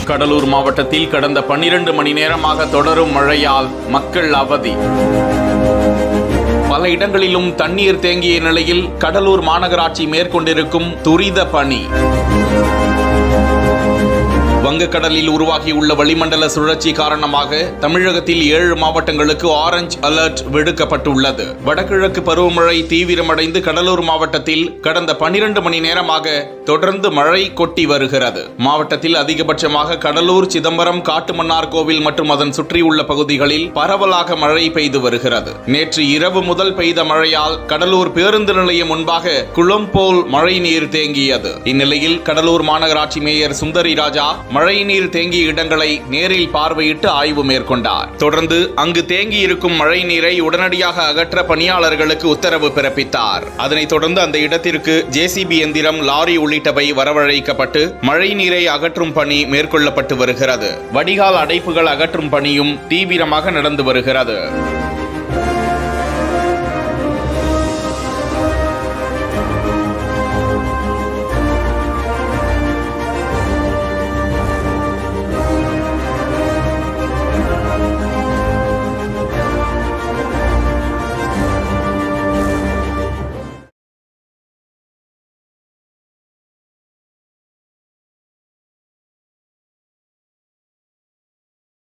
கடலூர் மாவட்டத்தில் கடந்த 12 மணி நேரமாக தொடரும் மழையால் மக்கள் அவதி. பல இடங்களிலும் தண்ணீர் தேங்கிய நிலையில் கடலூர் மாநகராட்சி மேற்கொண்டிருக்கும் துரித பணி. வங்கக்கடலில் உருவாகியுள்ள வளிமண்டல சுழற்சி காரணமாக தமிழகத்தில் 7 மாவட்டங்களுக்கு ஆரஞ்ச் அலர்ட் விடுக்கப்பட்டுள்ளது. வடகிழக்கு பருவமழை தீவிரமடைந்து கடலூர் மாவட்டத்தில் கடந்த 12 மணி நேரமாக தொடர்ந்து மழை கொட்டி வருகிறது. மாவட்டத்தில் அதிகபட்சமாக கடலூர், சிதம்பரம், காட்டுமன்னார்கோவில் மற்றும் அதன் சுற்றியுள்ள பகுதிகளில் பரவலாக மழை பெய்து வருகிறது. நேற்று இரவு முதல் பெய்த மழையால் கடலூர் பேருந்து நிலையம் முன்பாக குளம் போல் மழை நீர் தேங்கியது. இந்நிலையில் கடலூர் மாநகராட்சி மேயர் சுந்தரி ராஜா மழைநீர் தேங்கிய இடங்களை நேரில் பார்வையிட்டு ஆய்வு மேற்கொண்டார். தொடர்ந்து அங்கு தேங்கி இருக்கும் மழை நீரை உடனடியாக அகற்ற பணியாளர்களுக்கு உத்தரவு பிறப்பித்தார். அதனைத் தொடர்ந்து அந்த இடத்திற்கு JCB எந்திரம், லாரி உள்ளிட்டவை வரவழைக்கப்பட்டு மழை நீரை அகற்றும் பணி மேற்கொள்ளப்பட்டு வருகிறது. வடிகால் அடைப்புகள் அகற்றும் பணியும் தீவிரமாக நடந்து வருகிறது.